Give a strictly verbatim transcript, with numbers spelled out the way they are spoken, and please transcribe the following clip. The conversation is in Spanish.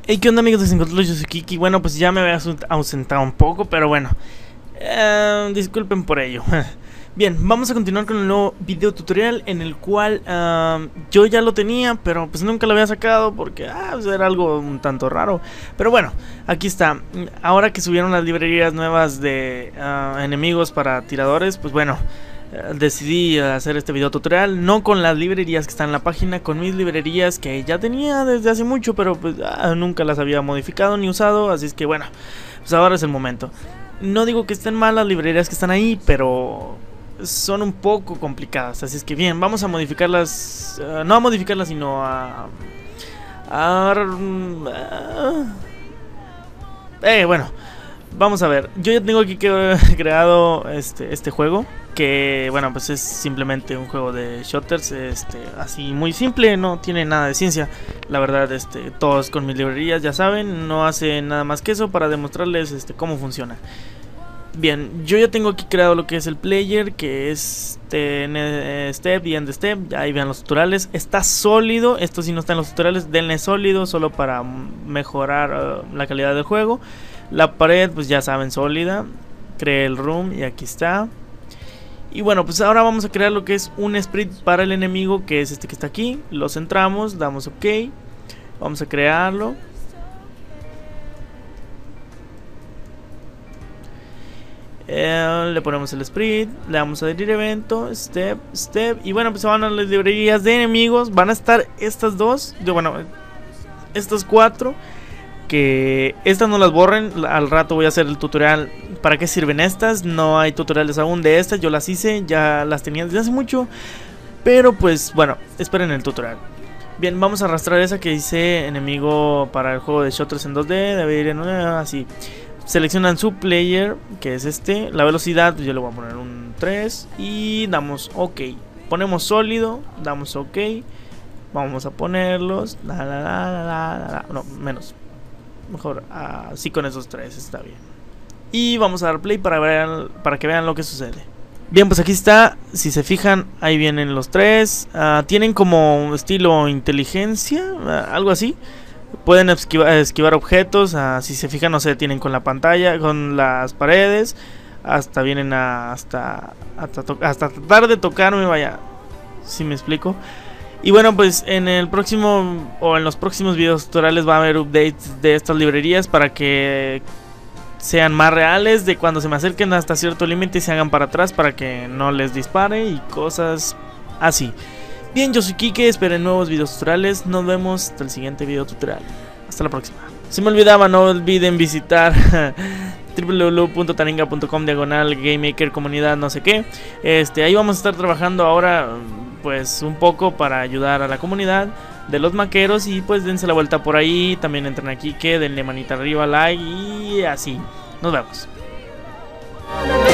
Hey, ¿qué onda, amigos de Sin Control? Yo soy Kiki. Bueno, pues ya me había ausentado un poco, pero bueno, eh, disculpen por ello. Bien, vamos a continuar con el nuevo video tutorial en el cual uh, yo ya lo tenía, pero pues nunca lo había sacado porque ah, pues era algo un tanto raro. Pero bueno, aquí está. Ahora que subieron las librerías nuevas de uh, enemigos para tiradores, pues bueno, uh, decidí hacer este video tutorial, no con las librerías que están en la página, con mis librerías que ya tenía desde hace mucho, pero pues uh, nunca las había modificado ni usado, así es que bueno, pues ahora es el momento. No digo que estén mal las librerías que están ahí, pero son un poco complicadas, así es que bien, vamos a modificarlas, uh, no a modificarlas, sino a... a uh, eh, bueno, vamos a ver, yo ya tengo aquí que, creado este, este juego, que bueno, pues es simplemente un juego de shooters, este, así muy simple, no tiene nada de ciencia, la verdad, este, todos con mis librerías, ya saben, no hace nada más que eso para demostrarles este, cómo funciona. Bien, yo ya tengo aquí creado lo que es el player, que es este, step y end step, ahí vean los tutoriales, está sólido, esto sí no está en los tutoriales, denle sólido solo para mejorar uh, la calidad del juego. La pared pues ya saben, sólida, creé el room y aquí está. Y bueno, pues ahora vamos a crear lo que es un sprite para el enemigo, que es este que está aquí, lo centramos, damos ok, vamos a crearlo. Eh, le ponemos el sprite, le damos a adherir evento, step, step, y bueno, pues van a las librerías de enemigos, van a estar estas dos, yo, bueno, estas cuatro, que estas no las borren, al rato voy a hacer el tutorial para qué sirven estas, no hay tutoriales aún de estas, yo las hice, ya las tenía desde hace mucho, pero pues bueno, esperen el tutorial. Bien, vamos a arrastrar esa que dice enemigo para el juego de shooters en dos D, debe ir en una, así. Seleccionan su player, que es este. La velocidad, pues yo le voy a poner un tres. Y damos ok. Ponemos sólido, damos ok. Vamos a ponerlos. La, la, la, la, la, la. No, menos. Mejor así con esos tres, está bien. Y vamos a dar play para, ver, para que vean lo que sucede. Bien, pues aquí está. Si se fijan, ahí vienen los tres. Uh, tienen como un estilo inteligencia, uh, algo así. Pueden esquivar, esquivar objetos, uh, si se fijan no se detienen con la pantalla, con las paredes, hasta vienen a, hasta, hasta, hasta tratar de tocarme, vaya, si me explico. Y bueno, pues en el próximo o en los próximos videos tutoriales va a haber updates de estas librerías para que sean más reales, de cuando se me acerquen hasta cierto límite y se hagan para atrás para que no les dispare y cosas así. Bien, yo soy Kike, esperen nuevos videos tutoriales, nos vemos hasta el siguiente video tutorial. Hasta la próxima. Se me olvidaba, no olviden visitar w w w punto taringa punto com diagonal GameMaker comunidad no sé qué. Este, ahí vamos a estar trabajando ahora pues un poco para ayudar a la comunidad de los maqueros y pues dense la vuelta por ahí, también entren aquí, que denle manita arriba, like y así. Nos vemos.